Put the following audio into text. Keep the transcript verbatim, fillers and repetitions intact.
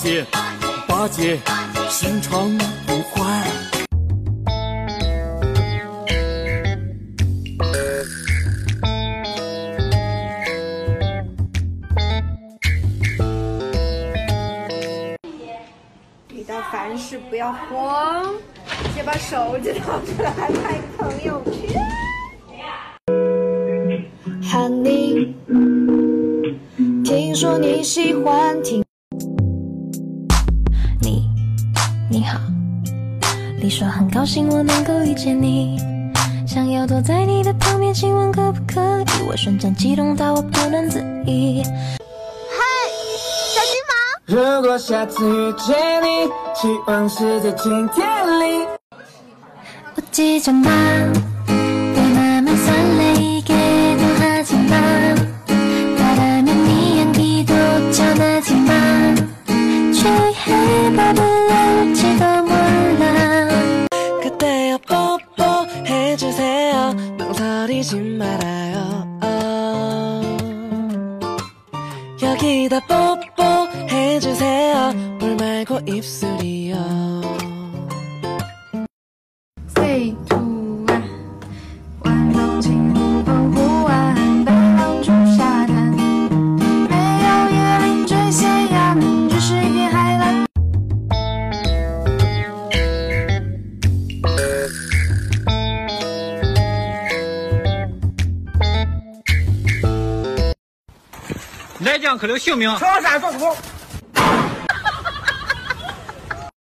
姐，八姐，心肠不坏。 遇到凡事不要慌，先把手机掏出来拍朋友圈。Honey， 听说你喜欢听。 你，你好，你说很高兴我能够遇见你，想要躲在你的旁边，请问可不可以？我瞬间激动到我不能自已。 如果下次遇见你，希望是在晴天里。 웃지좀 마, 내 맘을 설레이게 도 하지마. 바라면 네 향기도 전하지마. 취해 버릴지도 몰라. 그때요 뽀뽀 해주세요. 망설이지 말아요. 여기다 뽀뽀 해주세요. 볼 말고 입술이요. Say to 啊，晚风轻拂澎湖湾，白浪逐沙滩，没有椰林最鲜艳，只是一片海蓝。 来将可留性命。 长山做主。